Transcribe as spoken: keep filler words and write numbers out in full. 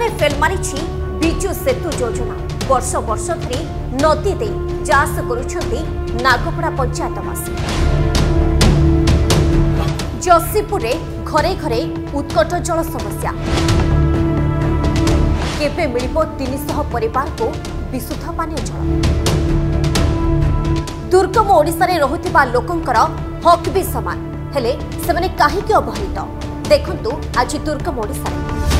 Pune fail मारिछि बिजु सेतु योजना। वर्ष वर्ष धरी नदी दे चाष करुछंती नागपड़ा पंचायतवासी। जसीपुर घरे घरे उत्कट जल समस्या। केबे मिलिबो तीन सौ परिवार को विशुद्ध पानीय जल। दुर्गम ओडिशा रे रहुथिबा लोकंकर हक भी समान हेले सेमाने काहेकि अवहेलित देखंतु आज दुर्गम ओडिशा रे।